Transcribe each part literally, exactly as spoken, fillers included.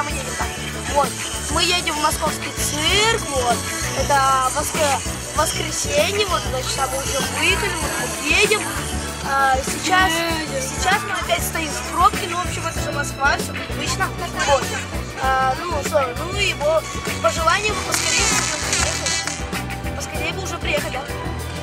куда мы едем. Так. Вот. Мы едем в московский цирк, вот. Это воскр... воскресенье, вот, значит, там мы уже выехали, вот, вот едем. А, сейчас, сейчас мы опять стоим в пробке, ну, в общем, это же Москва, все привычно. Вот. А, ну, что, ну, и его пожелание бы поскорее бы уже приехать. Поскорее бы уже приехать, да.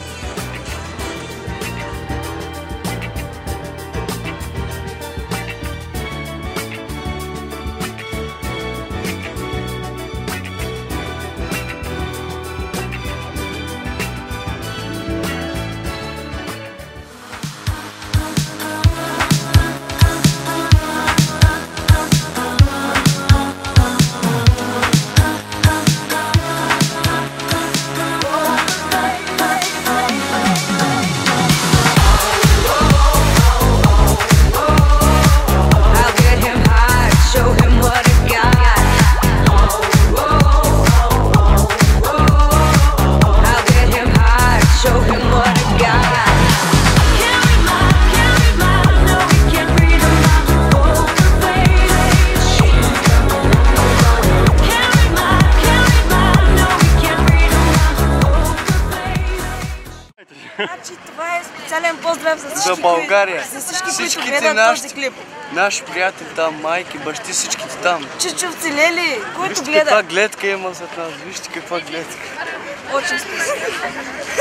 Значи, това е специален поздрав за всички, за България. За всички, всичките които гледат наши, този клип. Наши приятели там, майки, бащи, всичките там. Чичовци, лели, който вижте гледа. каква гледка има зад нас, вижте каква гледка. Очень спасибо.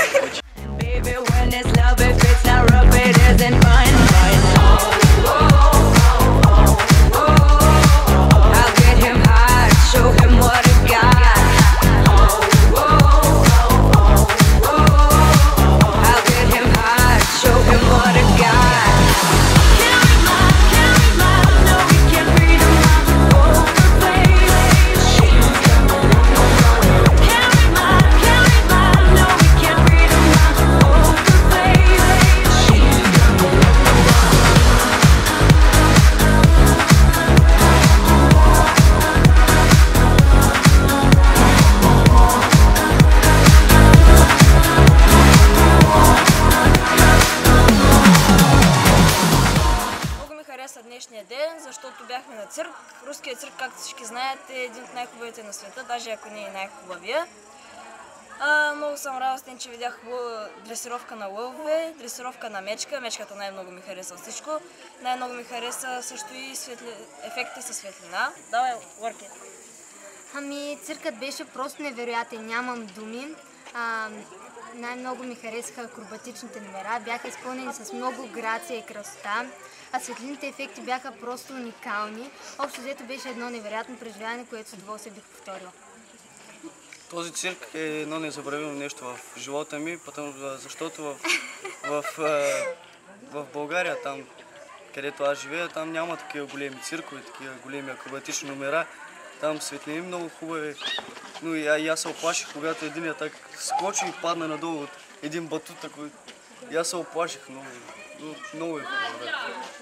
Днешния ден, защото бяхме на цирк. Руският цирк, както всички знаят, е един от най-хубавите на света, даже ако не е най-хубавия. Много съм радостен, че видях дресировка на лъвове, дресировка на мечка. Мечката най-много ми хареса всичко. Най-много ми хареса също и светли... ефекти със светлина. Давай, Лърки. Ами, циркът беше просто невероятен, нямам думи. А, най-много ми харесаха акробатичните номера, бяха изпълнени с много грация и красота, а светлините ефекти бяха просто уникални. Общо взето беше едно невероятно преживяване, което с удоволствие бих повторил. Този цирк е едно незабравимо нещо в живота ми, потому, защото в, в, в България, там където аз живея, там няма такива големи циркове, такива големи акробатични номера. Там светлини много хубави, но и, а, и аз се оплаших, когато един так скочи и падна надолу от един батут, такой. И аз се оплаших много, но, много е хубаво. Да.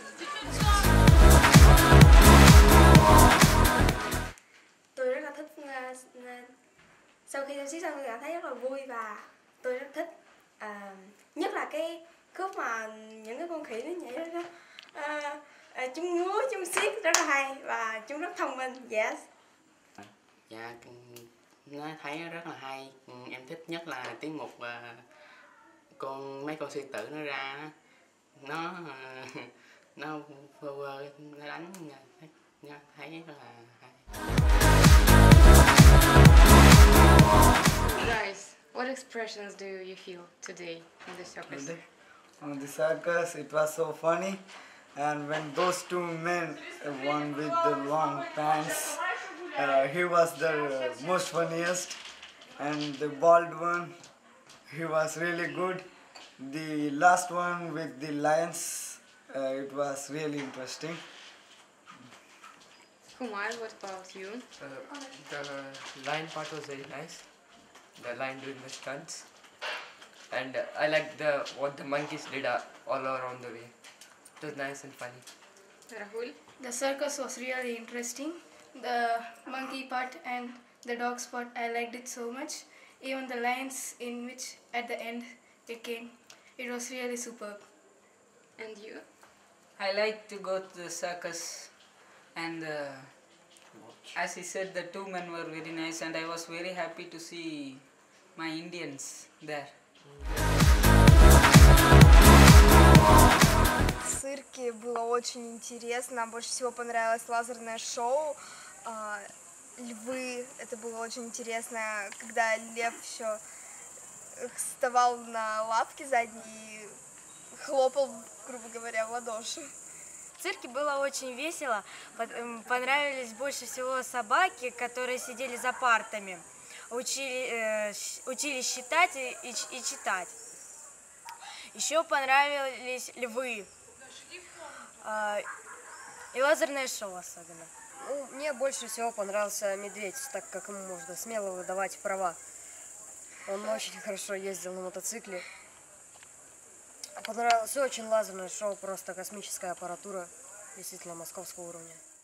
Tôi rất là thích, sau khi xem xiếc xong tôi cảm thấy rất là vui và tôi rất thích, à, nhất là cái khúc mà những cái con khỉ nó nhảy đó, à, à, chúng múa, chúng xiếc rất là hay và chúng rất thông minh. Yes. Dạ, nó thấy rất là hay. Em thích nhất là tiết mục con mấy con sư tử nó ra, nó nó vơ vơ, nó đánh, nó thấy rất là hay. Guys, what expressions do you feel today in the circus? On the circus, it was so funny, and when those two men, one with the long pants, uh, he was the uh, most funniest, and the bald one, he was really good. The last one with the lions, uh, it was really interesting. Kumar, what about you? Uh, the lion part was very nice. The lion doing the stunts, and uh, I liked the what the monkeys did uh, all around the way. It was nice and funny. Rahul? The circus was really interesting. The monkey part and the dogs part, I liked it so much. Even the lions in which at the end it came, it was really superb. And you? I like to go to the circus and uh, as he said, the two men were very nice, and I was very happy to see my Indians there. В цирке было очень интересно. Нам больше всего понравилось лазерное шоу. А, львы, это было очень интересно, когда лев еще вставал на лапки задние и хлопал, грубо говоря, в ладоши. В цирке было очень весело. Понравились больше всего собаки, которые сидели за партами, учили, э, учили считать и, и, и читать. Еще понравились львы э, и лазерное шоу особенно. Ну, мне больше всего понравился медведь, так как ему можно смело выдавать права. Он очень хорошо ездил на мотоцикле. Понравилось очень лазерное шоу, просто космическая аппаратура, действительно московского уровня.